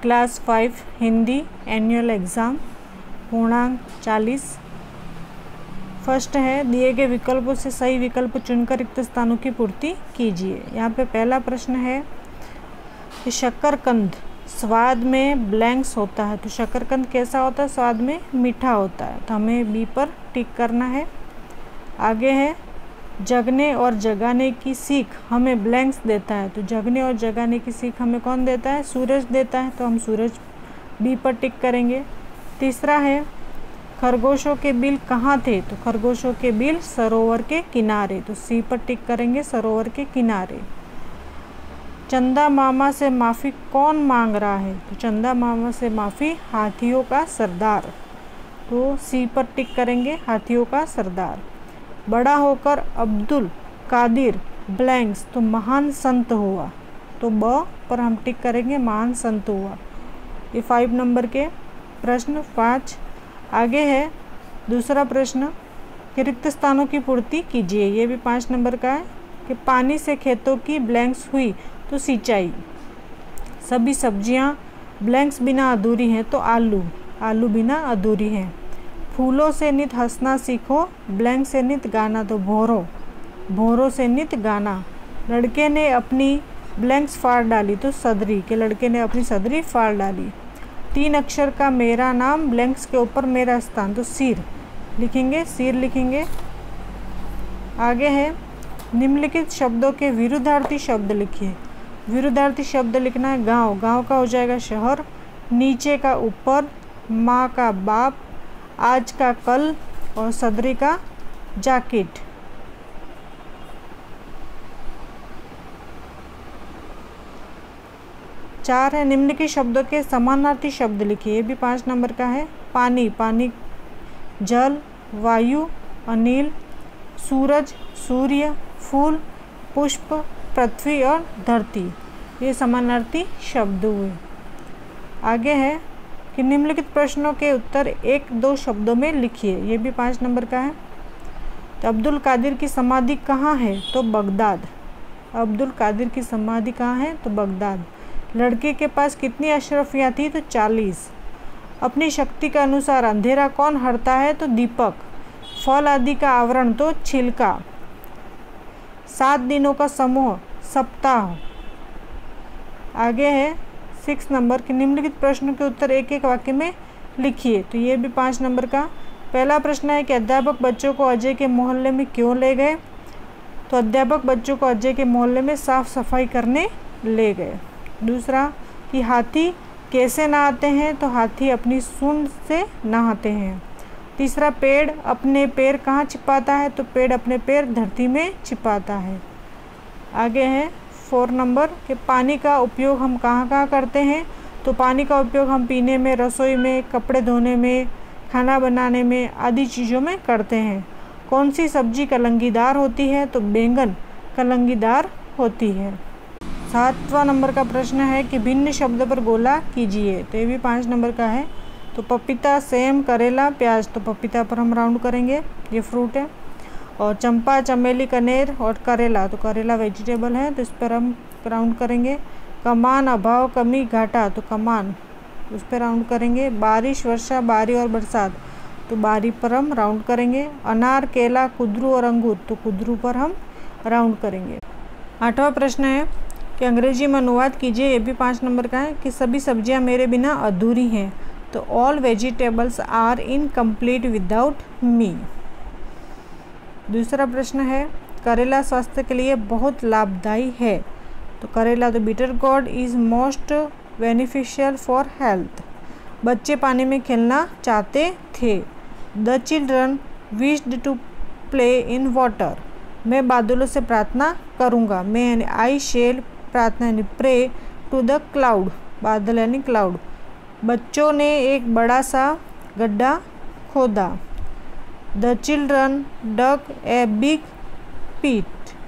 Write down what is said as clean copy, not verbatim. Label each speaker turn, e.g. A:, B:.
A: Class 5 Hindi annual exam पूर्णांक 40। First है, दिए गए विकल्पों से सही विकल्प चुनकर रिक्त स्थानों की पूर्ति कीजिए। यहाँ पे पहला प्रश्न है कि शकरकंद स्वाद में ब्लैंक्स होता है, तो शकरकंद कैसा होता है? स्वाद में मीठा होता है, तो हमें बी पर टिक करना है। आगे है, जगने और जगाने की सीख हमें ब्लैंक्स देता है, तो जगने और जगाने की सीख हमें कौन देता है? सूरज देता है, तो हम सूरज बी पर टिक करेंगे। तीसरा है, खरगोशों के बिल कहाँ थे? तो खरगोशों के बिल सरोवर के किनारे, तो सी पर टिक करेंगे, सरोवर के किनारे। चंदा मामा से माफ़ी कौन मांग रहा है? तो चंदा मामा से माफ़ी हाथियों का सरदार, तो सी पर टिक करेंगे, हाथियों का सरदार। बड़ा होकर अब्दुल कादिर ब्लैंक्स, तो महान संत हुआ, तो ब पर हम टिक करेंगे, महान संत हुआ। ये 5 नंबर के प्रश्न 5। आगे है दूसरा प्रश्न कि रिक्त स्थानों की पूर्ति कीजिए। ये भी 5 नंबर का है कि पानी से खेतों की ब्लैंक्स हुई, तो सिंचाई। सभी सब्जियां ब्लैंक्स बिना अधूरी हैं, तो आलू, आलू बिना अधूरी हैं। फूलों से नित हंसना सीखो, ब्लैंक से नित गाना, तो भौरों, भौरों से नित गाना। लड़के ने अपनी ब्लैंक्स फाड़ डाली, तो सदरी, के लड़के ने अपनी सदरी फाड़ डाली। 3 अक्षर का मेरा नाम, ब्लैंक्स के ऊपर मेरा स्थान, तो सिर लिखेंगे, सिर लिखेंगे। आगे है, निम्नलिखित शब्दों के विरुद्धार्थी शब्द लिखिए। विरुद्धार्थी शब्द लिखना है, गांव, गांव का हो जाएगा शहर, नीचे का ऊपर, माँ का बाप, आज का कल और सदरी का जैकेट। चार है, निम्नलिखित शब्दों के समानार्थी शब्द लिखिए। ये भी 5 नंबर का है। पानी, पानी, जल, वायु, अनिल, सूरज, सूर्य, फूल, पुष्प, पृथ्वी और धरती, ये समानार्थी शब्द हुए। आगे है कि निम्नलिखित प्रश्नों के उत्तर 1-2 शब्दों में लिखिए। ये भी 5 नंबर का है। तो अब्दुल कादिर की समाधि कहाँ है? तो बगदाद। अब्दुल कादिर की समाधि कहाँ है? तो बगदाद। लड़के के पास कितनी अशरफियाँ थी? तो 40। अपनी शक्ति के अनुसार अंधेरा कौन हरता है? तो दीपक। फल आदि का आवरण, तो छिलका। 7 दिनों का समूह, सप्ताह। आगे है 6 नंबर के निम्नलिखित प्रश्नों के उत्तर 1-1 वाक्य में लिखिए। तो ये भी 5 नंबर का। पहला प्रश्न है कि अध्यापक बच्चों को अजय के मोहल्ले में क्यों ले गए? तो अध्यापक बच्चों को अजय के मोहल्ले में साफ सफाई करने ले गए। दूसरा कि हाथी कैसे नहाते हैं? तो हाथी अपनी सूंड से नहाते हैं। तीसरा, पेड़ अपने पैर कहाँ छिपाता है? तो पेड़ अपने पैर धरती में छिपाता है। आगे है 4 नंबर कि पानी का उपयोग हम कहाँ कहाँ करते हैं? तो पानी का उपयोग हम पीने में, रसोई में, कपड़े धोने में, खाना बनाने में आदि चीज़ों में करते हैं। कौन सी सब्जी कलंगीदार होती है? तो बैंगन कलंगीदार होती है। 7वां नंबर का प्रश्न है कि भिन्न शब्द पर गोला कीजिए। तो ये भी 5 नंबर का है। तो पपीता, सेम, करेला, प्याज, तो पपीता पर हम राउंड करेंगे, ये फ्रूट है। और चंपा, चमेली, कनेर और करेला, तो करेला वेजिटेबल है, तो इस पर हम राउंड करेंगे। कमान, अभाव, कमी, घाटा, तो कमान, उस पर राउंड करेंगे। बारिश, वर्षा, बारी और बरसात, तो बारी पर हम राउंड करेंगे। अनार, केला, कुद्रू और अंगूर, तो कुद्रू पर हम राउंड करेंगे। 8वां प्रश्न है कि अंग्रेजी में अनुवाद कीजिए। ये भी 5 नंबर का है कि सभी सब्जियां मेरे बिना अधूरी हैं, तो all vegetables are incomplete without me. दूसरा प्रश्न है करेला स्वास्थ्य के लिए बहुत लाभदायी है, तो करेला तो bitter gourd is most beneficial for health. बच्चे पानी में खेलना चाहते थे। The children wished to play in water. मैं बादलों से प्रार्थना करूँगा। मैं यानी आई शेल, प्रार्थना यानी प्रे टू द क्लाउड, बादल यानी क्लाउड। बच्चों ने एक बड़ा सा गड्ढा खोदा। The children dug a big pit.